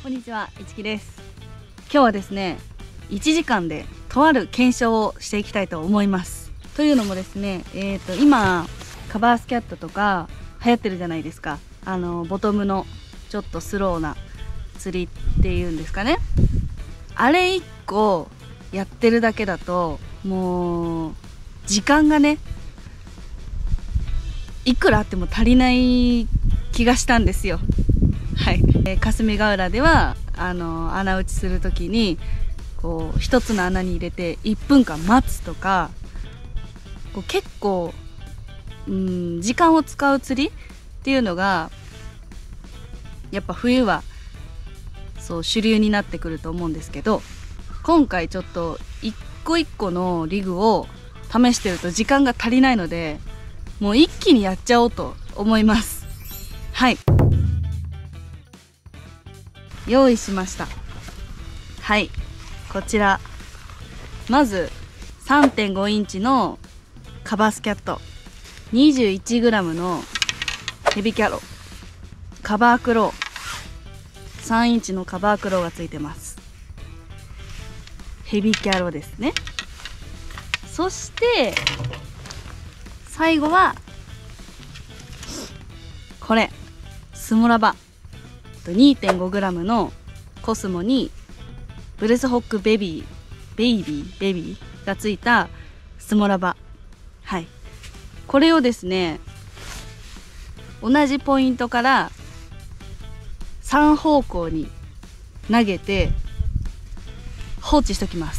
こんにちは、いちきです。今日はですね、1時間でとある検証をしていきたいと思います。というのもですね、今カバースキャットとか流行ってるじゃないですか。ボトムのちょっとスローな釣りっていうんですかね。あれ1個やってるだけだともう時間がね、いくらあっても足りない気がしたんですよ。はい、霞ヶ浦では穴打ちする時にこう一つの穴に入れて1分間待つとか、こう結構時間を使う釣りっていうのがやっぱ冬はそう主流になってくると思うんですけど、今回ちょっと一個一個のリグを試してると時間が足りないので、もう一気にやっちゃおうと思います。はい、用意しました。はい、こちらまず 3.5 インチのカバースキャット、 21g のヘビキャロ、カバークロー、3インチのカバークローがついてます。ヘビキャロですね。そして最後はこれスモラバ 2.5g のコスモにブレスホックベビーがついたスモラバ。はい、これをですね、同じポイントから3方向に投げて放置しときます。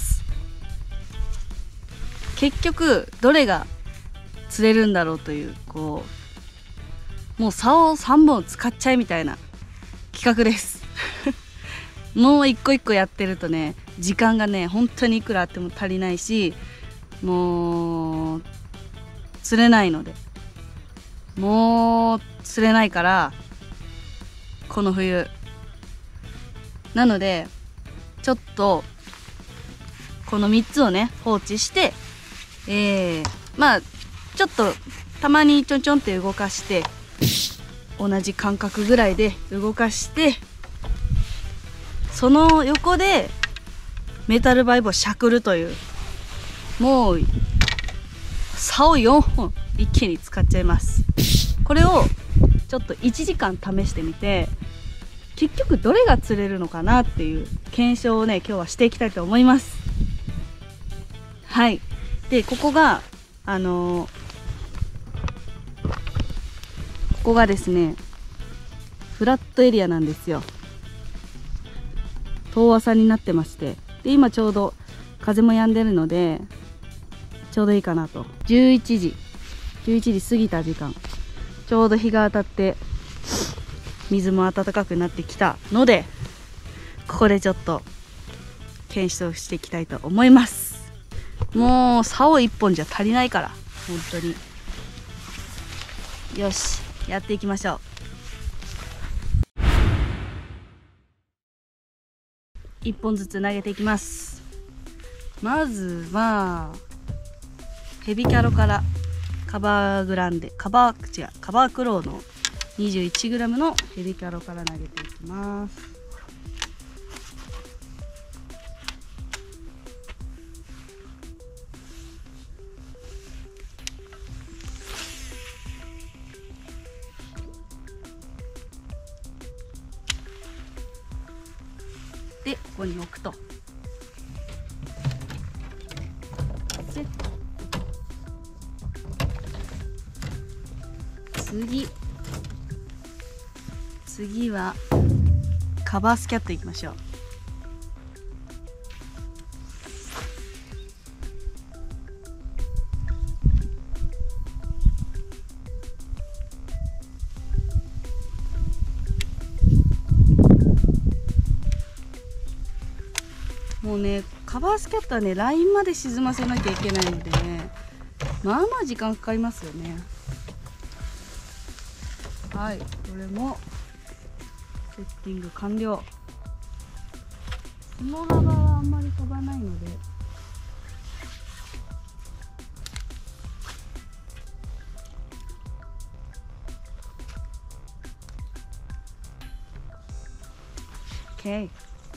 結局どれが釣れるんだろうという、こうもう竿を3本使っちゃえみたいな企画ですもう一個一個やってるとね、時間がね本当にいくらあっても足りないし、もう釣れないので、もう釣れないからこの冬なので、ちょっとこの3つをね放置して、まあちょっとたまにちょんちょんって動かして、同じ感覚ぐらいで動かして、その横でメタルバイブをしゃくるという、もう竿4本一気に使っちゃいます。これをちょっと1時間試してみて、結局どれが釣れるのかなっていう検証をね今日はしていきたいと思います。はい、でここがここがですねフラットエリアなんですよ。遠浅になってまして、で今ちょうど風も止んでるのでちょうどいいかなと。11時過ぎた時間、ちょうど日が当たって水も暖かくなってきたので、ここでちょっと検証していきたいと思います。もう竿1本じゃ足りないから本当に。よし、やっていきましょう。1本ずつ投げていきます。まずはヘビキャロからカバークローの 21g のヘビキャロから投げていきます。でここに置くと、次はカバースキャットいきましょう。もうねカバースキャットはねラインまで沈ませなきゃいけないのでね、まあまあ時間かかりますよね。はい、これもセッティング完了。その幅はあんまり飛ばないので、 OK。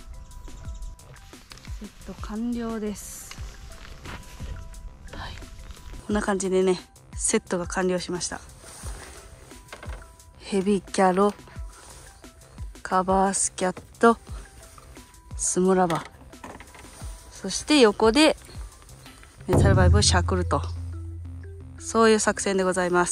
セット完了です。はい、こんな感じでね、セットが完了しました。ヘビキャロ、カバースキャット、スモラバ、そして横でメタルバイブをしゃくると、そういう作戦でございます。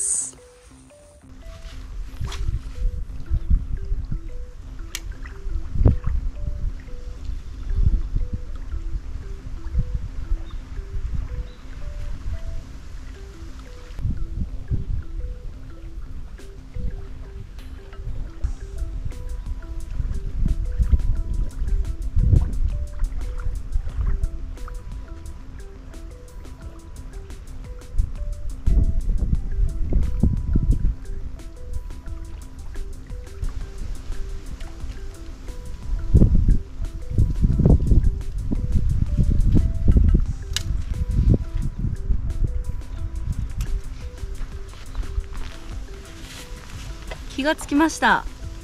気がつきました。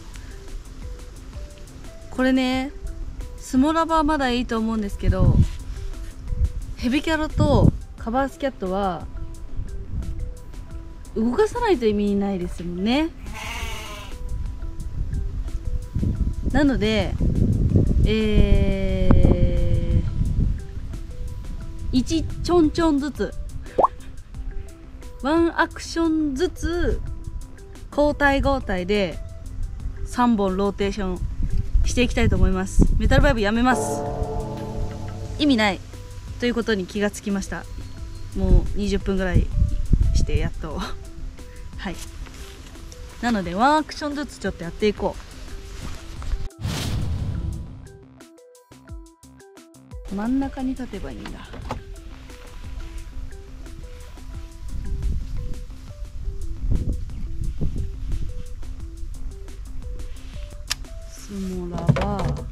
これね、スモラバはまだいいと思うんですけど、ヘビキャロとカバースキャットは動かさないと意味ないですもんね。なので1ちょんちょんずつ、1アクションずつ交代交代で3本ローテーションしていきたいと思います。メタルバイブやめます。意味ないということに気がつきました。もう20分ぐらいしてやっとはい、なので1アクションずつちょっとやっていこう。真ん中に立てばいいんだ。スモラバー、カバース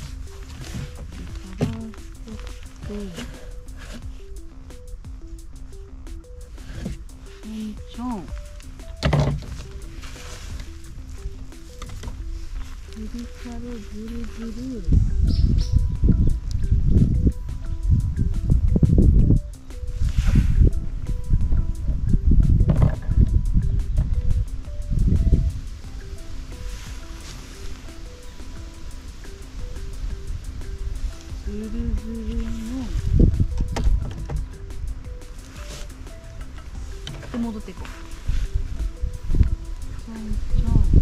ケット、ちょんちょん、ヘビキャロ、ブルブル、ズルズルので戻っていこう。ちょんちょん、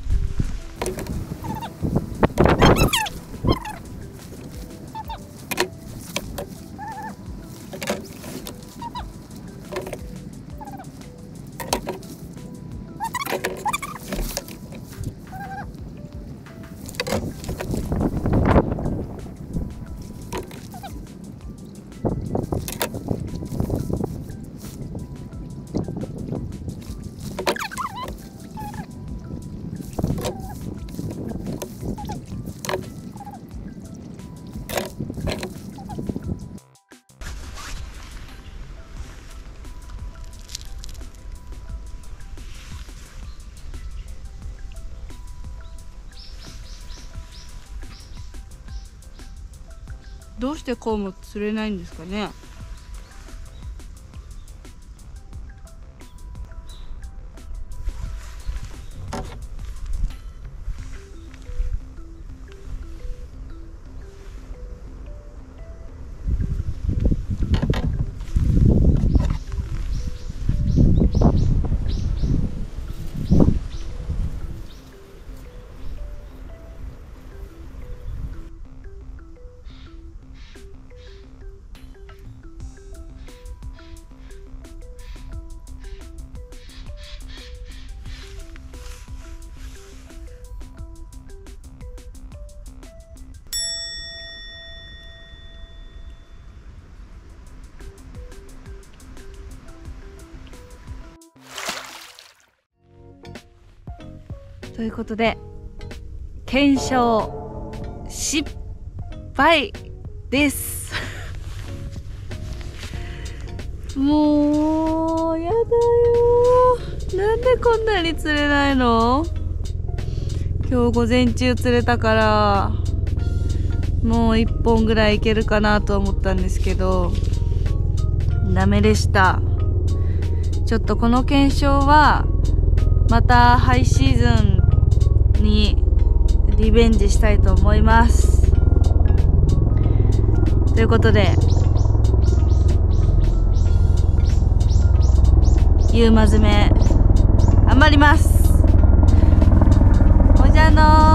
どうしてこうも釣れないんですかね。ということで検証失敗ですもうやだよ、なんでこんなに釣れないの。今日今日午前中釣れたからもう1本ぐらいいけるかなと思ったんですけどダメでした。ちょっとこの検証はまたハイシーズンにリベンジしたいと思います。ということでユーマ詰め頑張ります。おじゃのー